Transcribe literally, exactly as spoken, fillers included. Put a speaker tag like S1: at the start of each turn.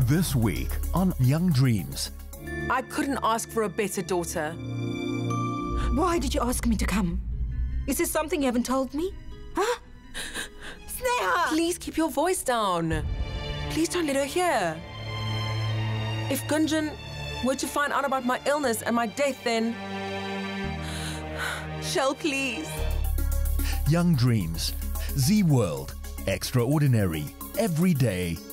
S1: This week on Young Dreams.
S2: I couldn't ask for a better daughter.
S3: Why did you ask me to come? Is this something you haven't told me? Huh? Sneha!
S2: Please keep your voice down. Please don't let her hear. If Gunjan were to find out about my illness and my death, then... Shail, please.
S1: Young Dreams. Z World. Extraordinary. Every day.